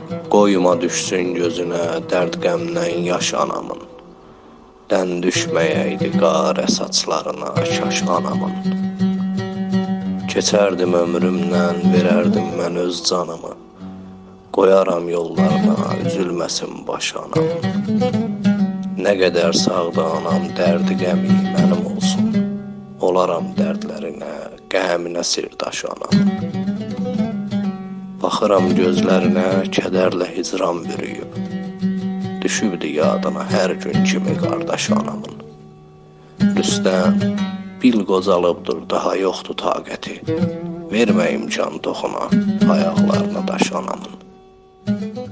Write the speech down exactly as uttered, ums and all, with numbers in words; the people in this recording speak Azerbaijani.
Qoyma düşsün gözünə dərd qəmdən yaş anamın. Dən düşməyəydi qarə saçlarına kaş anamın. Keçərdim ömrümdən, verərdim mən öz canımı. Qoyaram yollarına, üzülməsin baş anamın. Nə qədər sağda anam, dərdi qəmi mənim olsun. Olaram dərdlərinə, qəminə sirdaş anamın. Baxıram gözlərinə, kədərlə hicran bürüyüb. Düşübdü yadına hər gün kimi qardaş anamın. Rüstəm, bil qocalıbdır, daha yoxdur taqəti. Vermə imkan toxuna ayaqlarına daş anamın.